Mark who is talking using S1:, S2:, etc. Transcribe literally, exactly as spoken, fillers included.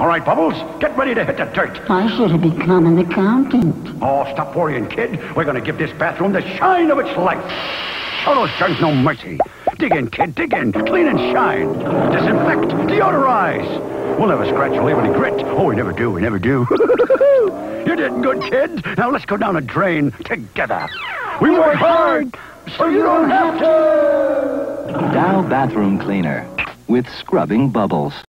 S1: All right, Bubbles, get ready to hit the dirt.
S2: I should have become an accountant.
S1: Oh, stop worrying, kid. We're going to give this bathroom the shine of its life. Show those germs no mercy. Dig in, kid, dig in. Clean and shine. Disinfect, deodorize. We'll never scratch or leave any grit. Oh, we never do, we never do. You did good, kid. Now let's go down a drain together. We work hard, so you don't have to.
S3: Dow Bathroom Cleaner with scrubbing bubbles.